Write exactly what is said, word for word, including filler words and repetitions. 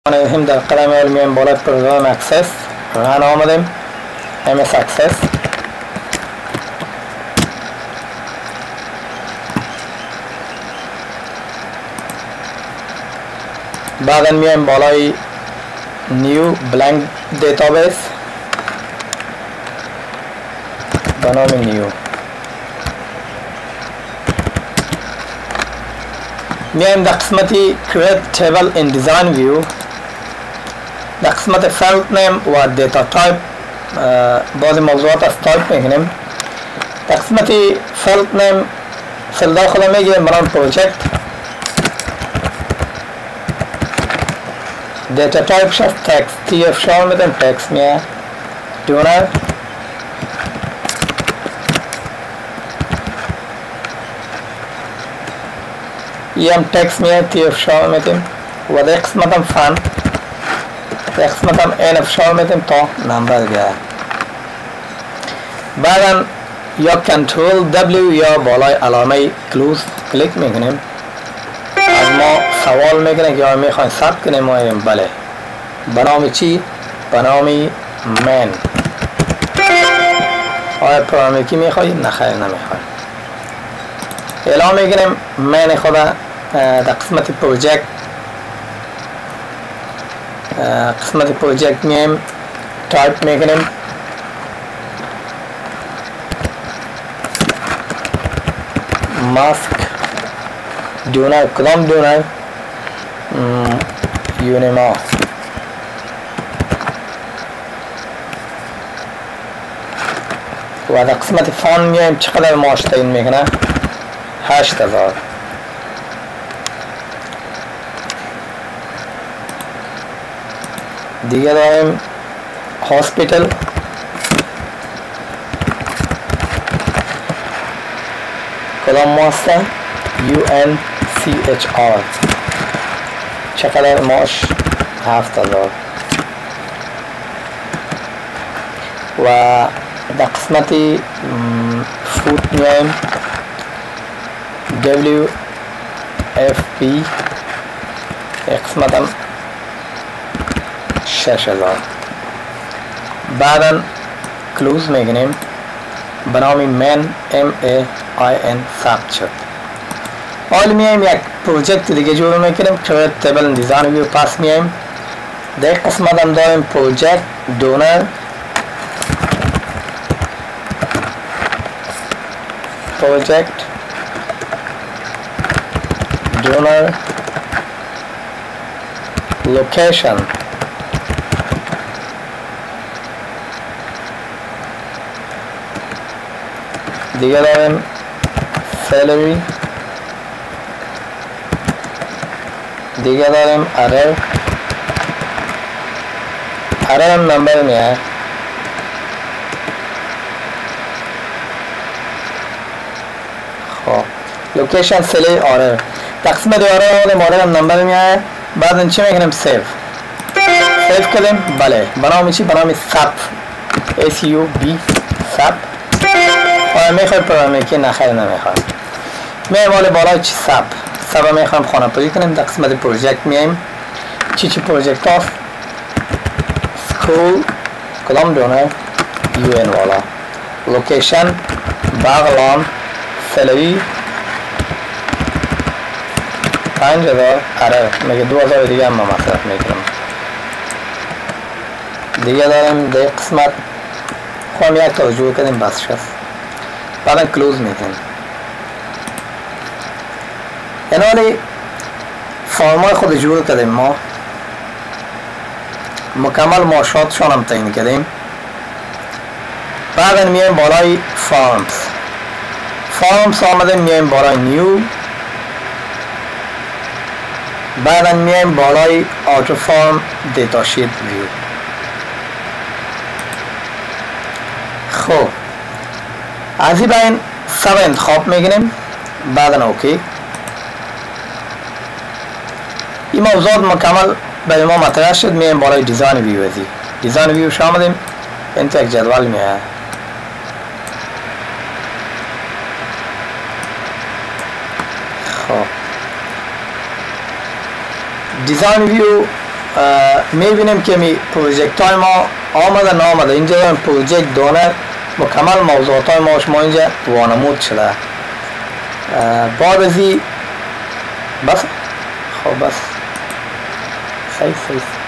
هم در قلم علمیم بالای پروگرام اکسس ران آمدیم ام اس اکسس بعدا میایم بالای نیو بلانک دیتابیس به نام نیو میایم در قسمتی create table in design view در قسمت فیلد نیم و دیتا تایپ بعضی موضوعات از تایپ میکنیم. در قسمتی فیلد نیم فیلد خود میگیم برام پروژکت دیتا تایپ شد تکست تی اف شامل میدیم تکست میه دونر یم تکست میه تی اف شامل میدیم و در قسمت هم فن در قسمت هم این اف شامل میدیم تا نمبر گه. بعدا یا کنترل دبلیو یا بالای علامه کلوز کلیک میکنیم. از ما سوال میکنه که آیا میخواین ثبت کنیم ما میگیم بله. به نام چی؟ به نام من. آیا پروگرامی کی میخوایی؟ نه خیر نمیخوایم. اعلام میکنیم من خدا در قسمت پروژکت قسمت پروژکت میایم تایپ میکنیم ماسک دونر کدام دونر یونیما و در قسمت فان میایم چقدر معاش تعیین میکنه هشت هزار. دیگه داریم هاسپیتل کدام ماسته یو ان سی اچ آر چقدر معاش هفت هزار. و در قسمتی فوت میایم دبلیو اف پی قسمت هم شش هزار. بعدا کلوز میگنیم به نام من ام ای آی ان ثبت شد. حالا میایم یک پروژکت دیگه جور میکنیم create table design view پاس میایم در قسمت هم داریم پروژکت دونر پروژکت دونر لوکیشن دیگه داریم سالری دیگه داریم ارر ارر هم نمبر میه خب لوکیشن سلی ارر تقسیم دو ارر آدم ارر هم نمبر میه. بعد چی میکنیم سیف سیف کردیم بله بنامی چی بنامی سب اس یو بی سب آیا میخوای پروگرامی که نخیر نمیخوای میایم حال بالای چی سب سب میخوایم خانه پوزی کنیم. در قسمت پروژکت میایم چی چی پروژکت هاست سکول کدام دونه یو این والا لوکیشن بغلان سلوی پنج هزار اره میگه دو هزار دیگه هم مصرف میکنم. دیگه داریم در قسمت خواهم یک توجه کنیم بس شد. بعدا کلوز میکنیم. این حالی فرمای خود جور کردیم ما مکمل معاشاتشان هم تعیین کردیم. بعدا میایم بالای فارمز فارمز آمدیم میایم بالای نیو بعدا میایم بالای آتو فارم دیتا شیت ویو. خب از این بین سب انتخاب میگنیم بعدا اوکی. این موضوعات مکمل به ما مطرح شد. میایم بالای دیزاین ویو ازی دیزاین ویو شامدیم انت یک جدول میه. خب دیزاین ویو میبینیم که می پروژکت های ما آمده نامده. اینجا پروژکت دانر مکمل موضوعات های ما شما اینجا وانمود شده. بعد از این بس خب بس صحیح صحیح